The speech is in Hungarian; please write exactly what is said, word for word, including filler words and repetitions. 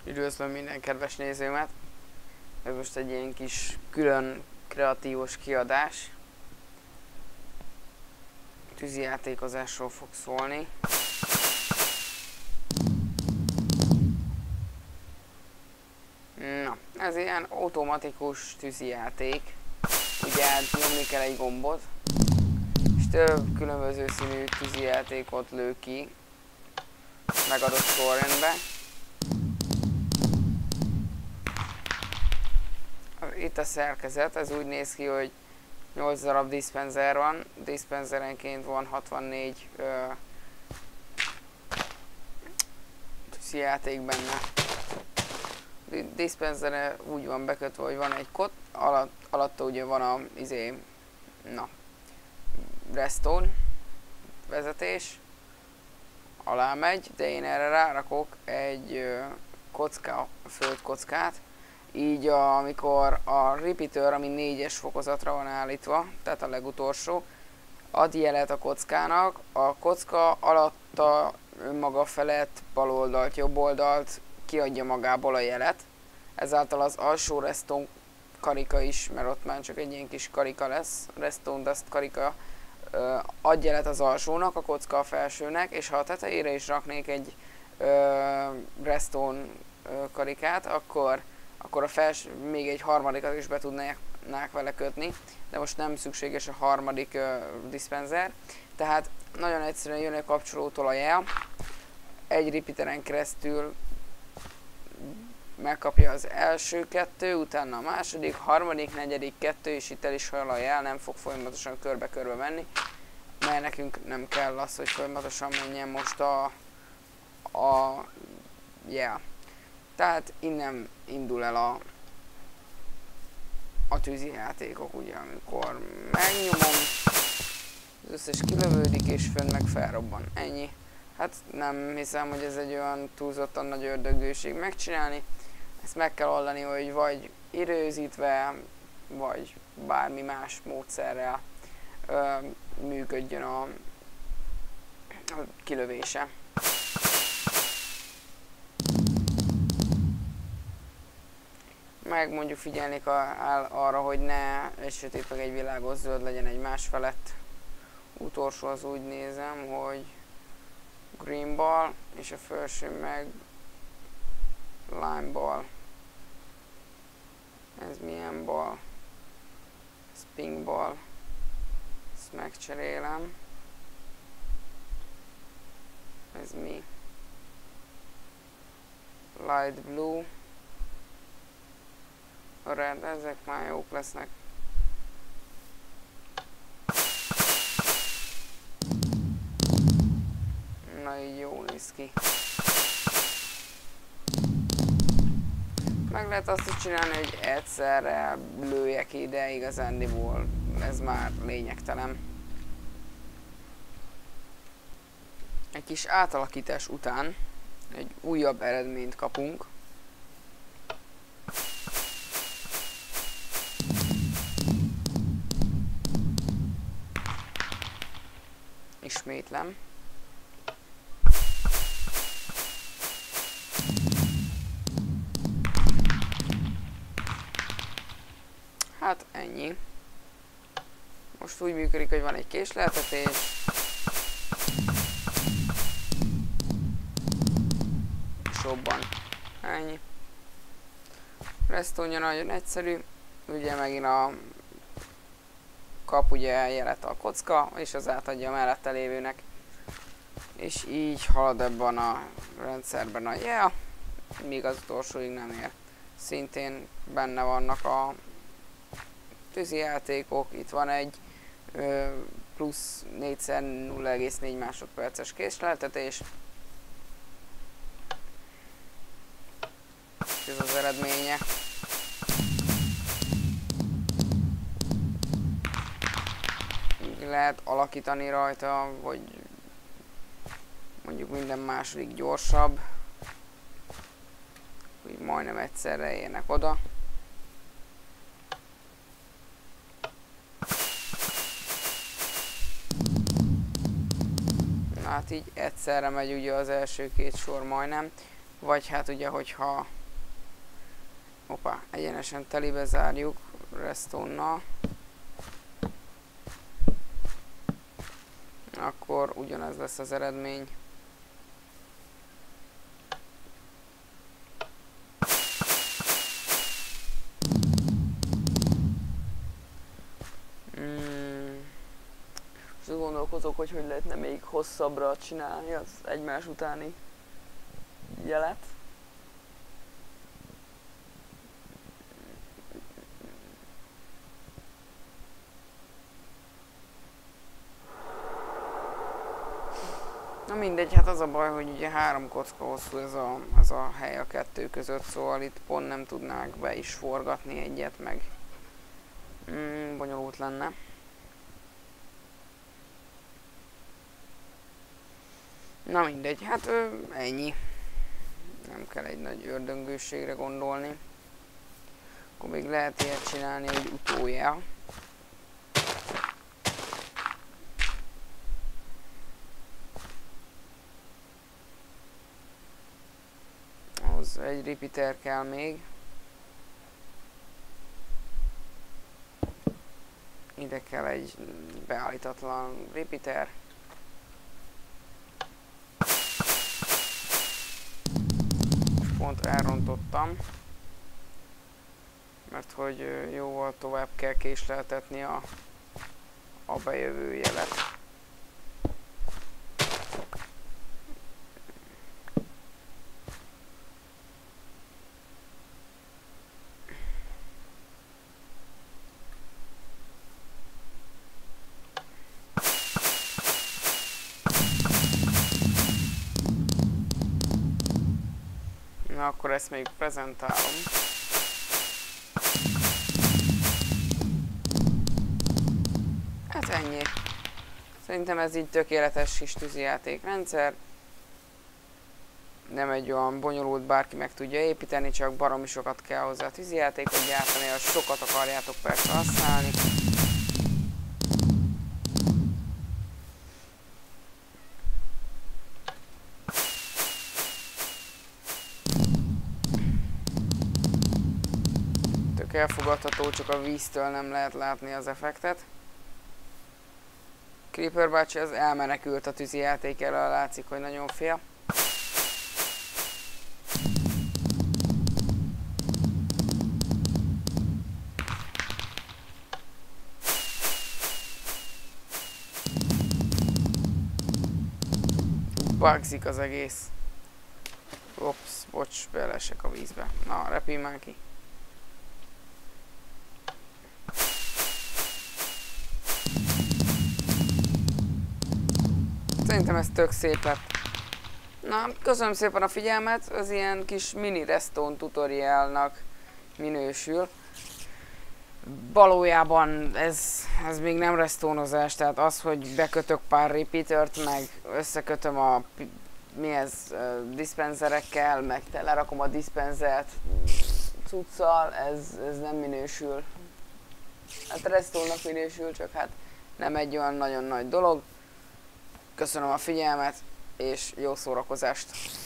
Üdvözlöm minden kedves nézőmet! Ez most egy ilyen kis külön kreatívos kiadás. Tűzijátékozásról fog szólni. Na, ez ilyen automatikus tűzijáték. Ugye nyomni kell egy gombot, és több különböző színű tűzijátékot lő ki megadott sorrendbe. Itt a szerkezet, ez úgy néz ki, hogy nyolc darab dispenser van, dispenserenként van hatvannégy ö, tűzijáték benne. Dispensere úgy van bekötve, hogy van egy kod, alatt, alatta ugye van a izé, na, redstone vezetés, alá megy, de én erre rárakok egy ö, kocka, földkockát. Így a, amikor a repeater, ami négyes fokozatra van állítva, tehát a legutolsó, ad jelet a kockának, a kocka alatta önmaga felett bal oldalt, jobb oldalt kiadja magából a jelet. Ezáltal az alsó redstone karika is, mert ott már csak egy ilyen kis karika lesz, redstone dust karika, ö, ad jelet az alsónak, a kocka a felsőnek, és ha a tetejére is raknék egy ö, redstone ö, karikát, akkor akkor a felső, még egy harmadikat is be tudnák vele kötni, de most nem szükséges a harmadik uh, dispenser. Tehát nagyon egyszerűen jön egy kapcsolótól a jel, egy repeateren keresztül megkapja az első kettő, utána a második, harmadik, negyedik, kettő, és itt el is hajol a jel, nem fog folyamatosan körbe-körbe menni, mert nekünk nem kell az, hogy folyamatosan menjen most a, a jel. Tehát innen indul el a, a tűzijátékok, ugye, amikor megnyomom, az összes kilövődik, és fönn meg felrobban. Ennyi. Hát nem hiszem, hogy ez egy olyan túlzottan nagy ördögőség megcsinálni. Ezt meg kell oldani, hogy vagy időzítve, vagy bármi más módszerrel ö, működjön a, a kilövése. Meg mondjuk figyelnék arra, hogy ne egy sötét meg egy világos zöld legyen egymás felett. Utolsó az úgy nézem, hogy green ball, és a felső meg lime ball. Ez milyen ball? Ez pink ball. Ezt megcserélem. Ez mi? Light blue. A red, ezek már jók lesznek. Na így jól néz ki. Meg lehet azt is csinálni, hogy egyszerre lőjek ide, igazándiból ez már lényegtelen. Egy kis átalakítás után egy újabb eredményt kapunk. Ismétlem. Hát ennyi. Most úgy működik, hogy van egy késleltetés. És robban. Ennyi. Redstone-ja nagyon egyszerű. Ugye megint a kap ugye jelet a kocka, és az átadja a mellette lévőnek. És így halad ebben a rendszerben a jel, míg az utolsóig nem ér. Szintén benne vannak a tűzijátékok, itt van egy ö, plusz négyszer nulla egész négy másodperces késleltetés. Ez az eredménye. Lehet alakítani rajta, vagy mondjuk minden második gyorsabb, hogy majdnem egyszerre érnek oda. Na hát így egyszerre megy ugye az első két sor majdnem, vagy hát ugye hogyha Hoppá, egyenesen telibe zárjuk redstone-nal. Akkor ugyanez lesz az eredmény. Hmm. Most gondolkozok, hogy hogy lehetne még hosszabbra csinálni az egymás utáni jelet. Na mindegy, hát az a baj, hogy ugye három kocka hosszú ez a, ez a hely a kettő között, szóval itt pont nem tudnák be is forgatni egyet, meg mm, bonyolult lenne. Na mindegy, hát ö, ennyi. Nem kell egy nagy ördöngőségre gondolni. Akkor még lehet ilyet csinálni, hogy utójel. Ahhoz egy repeater kell még. Ide kell egy beállítatlan repeater. Pont elrontottam, mert hogy jóval tovább kell késleltetni a, a bejövő jelet. Na akkor ezt még prezentálom. Hát ennyi. Szerintem ez így tökéletes kis tűzijátékrendszer. Nem egy olyan bonyolult, bárki meg tudja építeni, csak baromi sokat kell hozzá a tűzijátékot gyártani, ha sokat akarjátok persze használni. Elfogadható, csak a víztől nem lehet látni az effektet. Creeper bácsi az elmenekült a tűzijáték elől, látszik, hogy nagyon fél. Bugzik az egész. Ops, bocs, beleesek a vízbe. Na, repülj már ki. Szerintem ez tök szép lett. Na, köszönöm szépen a figyelmet, az ilyen kis mini redstone tutorialnak minősül. Valójában ez, ez még nem redstone-ozás, tehát az, hogy bekötök pár repeatert, meg összekötöm a mi ez, uh, dispenserekkel, meg telerakom a dispensert cuccal, ez, ez nem minősül. Hát redstone-nak minősül, csak hát nem egy olyan nagyon nagy dolog. Köszönöm a figyelmet, és jó szórakozást!